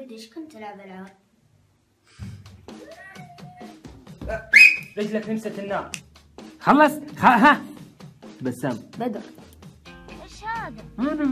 قديش كنت ألعب ألعاب. رجلك لمست النار. خلص. ها بسام بدر. إيش هذا؟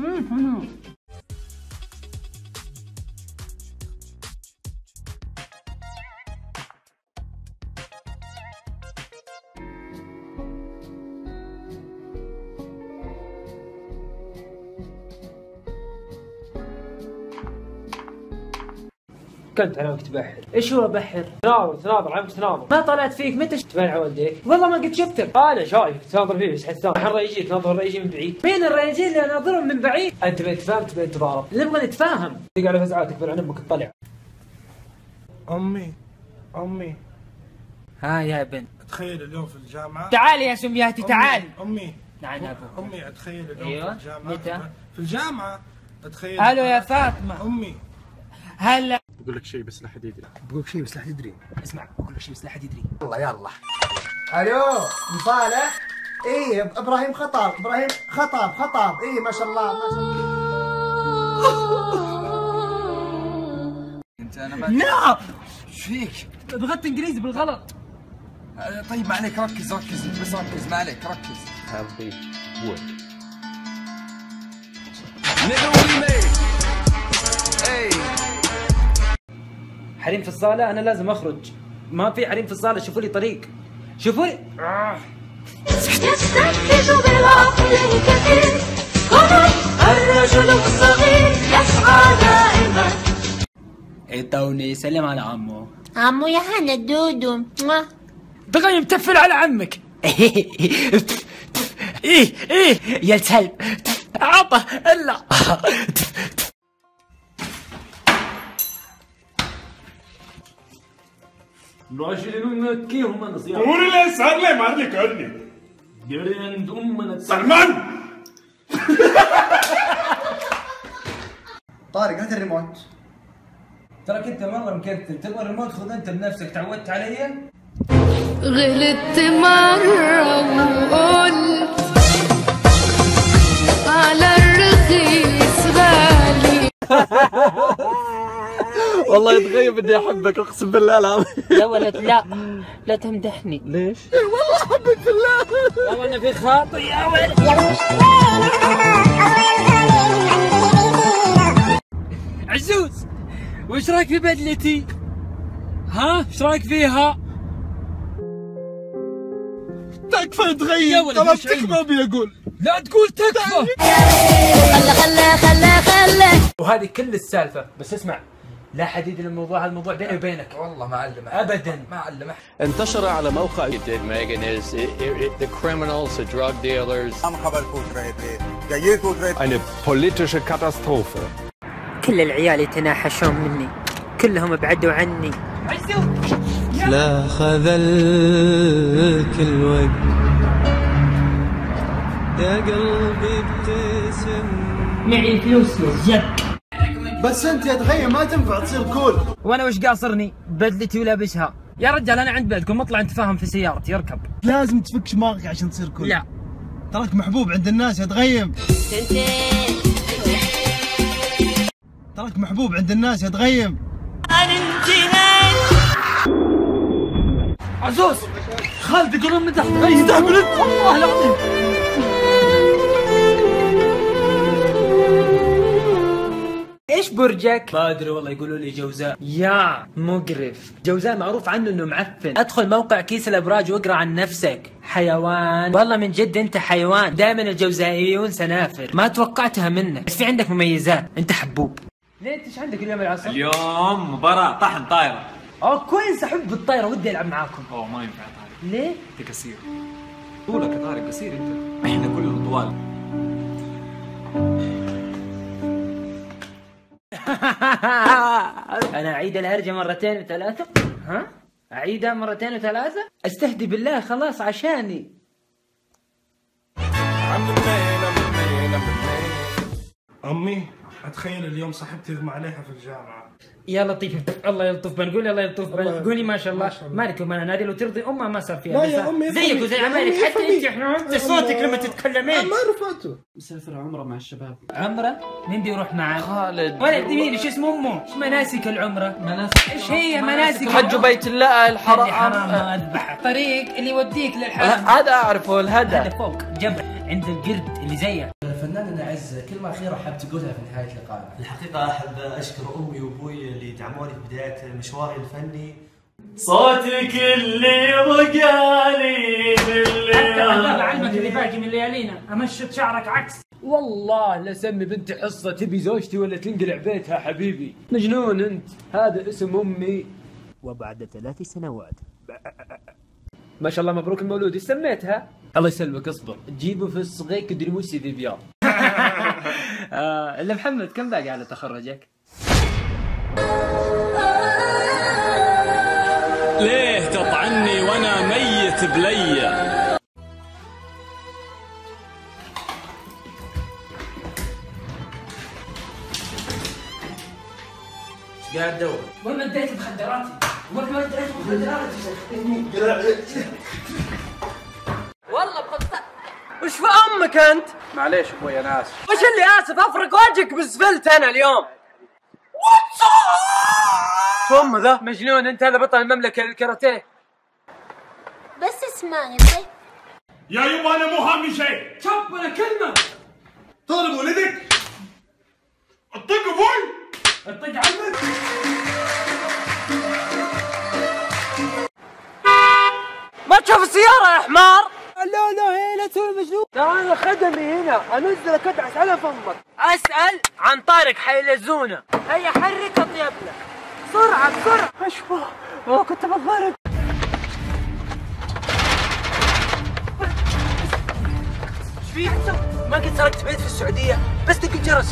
كنت انا وقت بحر. ايش هو بحر؟ تناظر عم تناظر. ما طلعت فيك متى تبان عوديك؟ والله ما قد شفتك. انا شايف تناظر فيه بس حسام الحر يجي تناظر الريجي من بعيد. مين الريجي اللي اناظرهم من بعيد؟ انت بتفهم تبي تضارب. نبغى نتفاهم. دق على فزعاتك بل عن امك تطلع. امي ها يا بنت. اتخيل اليوم في الجامعة. تعالي يا سمياتي تعالي. امي نعم يا ابو. امي اتخيل اليوم أيوة. في الجامعة. متى؟ في الجامعة اتخيل. الو يا فاطمة. امي هلا. بقول لك شيء بس لا حد يدري. اسمع بقول لك شيء بس لا حد يدري. يلا الو مصالح. ايه ابراهيم خطاب ايه ما شاء الله انت انا لا ايش فيك؟ ضغطت انجليزي بالغلط. طيب ما عليك ركز انت بس ركز ما عليك ركز. حريم في الصالة أنا لازم أخرج. ما في حريم في الصالة. شوفوا لي طريق. شوفوا لي. يستنتج بالعقل الكثير. الرجل الصغير يسعى دائما. عطوني سلم على عمو. عمو يا هلا دودو. دغيا متفل على عمك. ايه يا الكلب عطى الا. ناشلين منكيهم انا صيام. قول لي صار لي ما لك عني. عند امنا سلمان. طارق هات الريموت. تراك انت مره مكتل. تبغى الريموت خذ انت بنفسك. تعودت علي. غلطت مرة وقلت على الرخيص غالي. والله يتغيب بدي احبك اقسم بالله العظيم. يا ولد لا تمدحني. ليش؟ والله احبك بالله. يا ولد في خاطر يا ولد. عزوز وش رايك في بدلتي؟ ها ايش رايك فيها؟ تكفى تغير. طبعا تكفى ابي اقول. لا تقول تكفى. خله. وهذه كل السالفه. بس اسمع لا حد يدري الموضوع. هذا الموضوع بيني وبينك. والله ما علمه ابدا ما علمه. انتشر على موقع did, Megan, is the criminals, the drug dealers. eine politische Katastrophe. كل العيال يتناحشون مني. كلهم ابعدوا عني. لا خذلك الوقت يا قلبي ابتسم. معي فلوس يا بس انت يا تغير ما تنفع تصير كول. وانا وش قاصرني؟ بدلتي ولابسها. يا رجال انا عند بيتكم اطلع نتفاهم في سيارتي اركب. لازم تفك شماغك عشان تصير كول. لا تراك محبوب عند الناس يا تغيم. تراك محبوب عند الناس يا تغيم. عزوز خالد يقولون من تحت. استهبل انت والله العظيم. ايش برجك؟ ما ادري والله. يقولوا لي جوزاء. يا مقرف. جوزاء معروف عنه انه معفن. ادخل موقع كيس الابراج واقرا عن نفسك. حيوان. والله من جد انت حيوان. دائما الجوزائيون سنافر. ما توقعتها منك بس في عندك مميزات. انت حبوب. ليه انت ايش عندك اليوم العصر؟ اليوم مباراة طحن طايرة. كويس احب الطايرة ودي العب معاكم. ما ينفع طارق. ليه؟ انت قصير. طولك يا طارق قصير انت. احنا كلنا طوال. انا اعيد الهرجة مرتين وثلاثة. ها؟ اعيدها مرتين وثلاثة؟ استهدي بالله خلاص عشاني. امي اتخيل اليوم صاحبتي اغمى عليها في الجامعة. يا لطيف الله يلطف بنا، قولي الله يلطف بنا، قولي ما شاء الله. مالك يوم انا نادي لو ترضي امها ما صار فيها. لا يا أمي زيك وزي عمالك، حتى انت احنا صوتك لما تتكلمين. ما رفعته. مسافر عمره مع الشباب. عمره؟ مين بيروح معاه؟ خالد. ولد مين؟ ايش اسم امه؟ ايش مناسك العمره؟ مناسك ايش هي مناسك؟ حج بيت الله الحرام. حرام ما اذبح. طريق اللي يوديك للحرام. هذا اعرفه الهدى. هذا فوق جبل عند القرد اللي زيك. فناننا عز كلمة أخيرة حاب تقولها في نهاية لقائنا. الحقيقة أحب أشكر أمي وأبوي اللي دعموني في بداية مشواري الفني. صوتك اللي بقالي هذا علمك اللي باقي من ليالينا، أمشط شعرك عكس. والله لسمي بنتي حصة تبي زوجتي ولا تنقلع بيتها حبيبي. مجنون أنت، هذا اسم أمي. وبعد 3 سنوات ما شاء الله مبروك المولود، ايش سميتها؟ الله يسلمك اصبر، تجيبه في الصغير كدريموسي ذي بيار. إلا محمد كم باقي على تخرجك؟ ليه تطعني وانا ميت بلية؟ ايش قاعد تدور؟ وين ما اديت مخدراتي؟ وين ما اديت مخدراتي؟ والله بخطأ. وش في امك انت؟ معليش ابوي انا اسف. وش اللي اسف؟ افرق وجهك بالزفلت انا اليوم. شو ام ذا؟ مجنون انت، هذا بطل المملكه للكاراتيه. بس اسمعني طيب. يا يبا انا مو هامني شيء. شوف ولا كلمه. تضرب ولدك؟ اطق ابوي؟ اطق عمك؟ ما تشوف السيارة يا حمار؟ لا هي لا تسوي مجنون. تعال خدمي هنا، انزلك ادعس على فمك. اسال عن طارق حيلزونه. هيا حرك اطيب لك بسرعه بسرعه. اشوى والله كنت بتضرب. ايش فيك انت؟ ما قد سرقت بيت في السعوديه بس دق الجرس.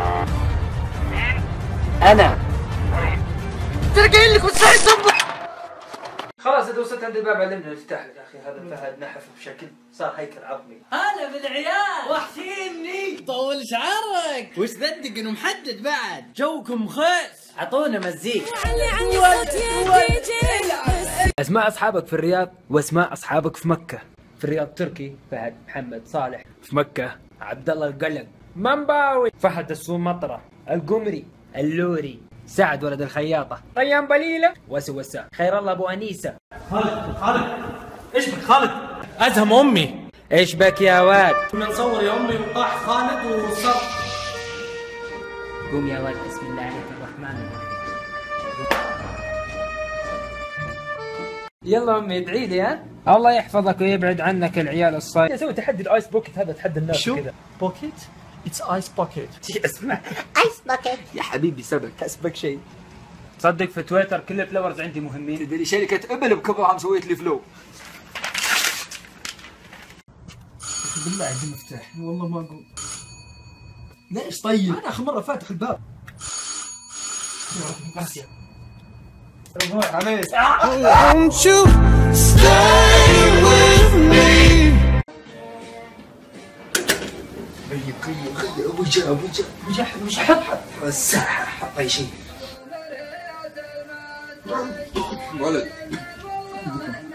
انا ترى قايل لك وتسعي صبك. خلاص اذا وصلت عند الباب علمنا نفتح لك. اخي هذا فهد نحف بشكل صار هيكل عظمي. هلا بالعيال وحشيني. طول شعرك. وش تصدق انه محدد بعد؟ جوكم خيس. اعطونا مزيك. اسماء اصحابك في الرياض واسماء اصحابك في مكه. في الرياض تركي فهد محمد صالح. في مكه عبد الله القلق منباوي فهد السومطره القمري اللوري سعد ولد الخياطة ريان بليلة وسوسة خير الله أبو أنيسة. خالد ايش بك خالد؟ أزهم أمي. إيش بك يا واد؟ كنا نصور يا أمي وطاح خالد وصار. قوم يا واد بسم الله عليك الرحمن الرحيم. يلا أمي ادعي لي ها؟ الله يحفظك ويبعد عنك العيال الصايع. اسوي تحدي الايس بوكيت، هذا تحدي الناس شو؟ كذا. بوكيت؟ اتس ايس بوكيت. اسمع ايس باكيت يا حبيبي سبك اسبك شيء. تصدق في تويتر كل الفلاورز عندي مهمين. تدري شركة ابل بكبرها مسويت لي فلو. بالله عندي مفتاح والله ما اقول. ليش طيب؟ انا اخر مرة فاتح الباب. عميس. Won't you stay with me? خلي ابوي جاء مش حط الساحة حط اي شيء. ولد